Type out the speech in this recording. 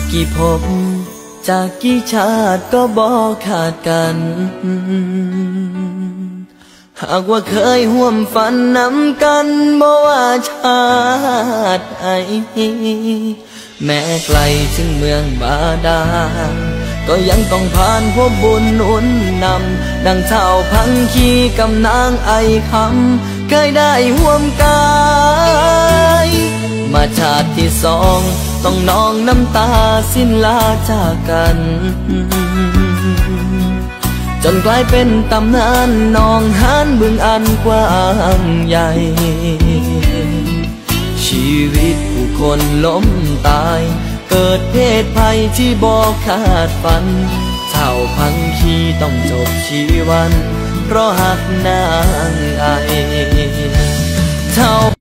กี่ภพจากกี่ชาติก็บ่ขาดกันหากว่าเคยห่วมฝันนำกันบ่ว่าชาติไหนแม้ไกลถึงเมืองบาดาลก็ยังต้องผ่านพบบุญหนุนนำดังเท่าพังคีกับนางไอคำเคยได้ห่วมกายมาชาติที่สองต้องนองน้ำตาสิ้นลาจากกันจนกลายเป็นตำนานนองหานบึงอันกว้างใหญ่ชีวิตผู้คนล้มตายเกิดเพศภัยที่บอกขาดฝันเท่าพังคีต้องจบชีวันเพราะหักนางไอเท่า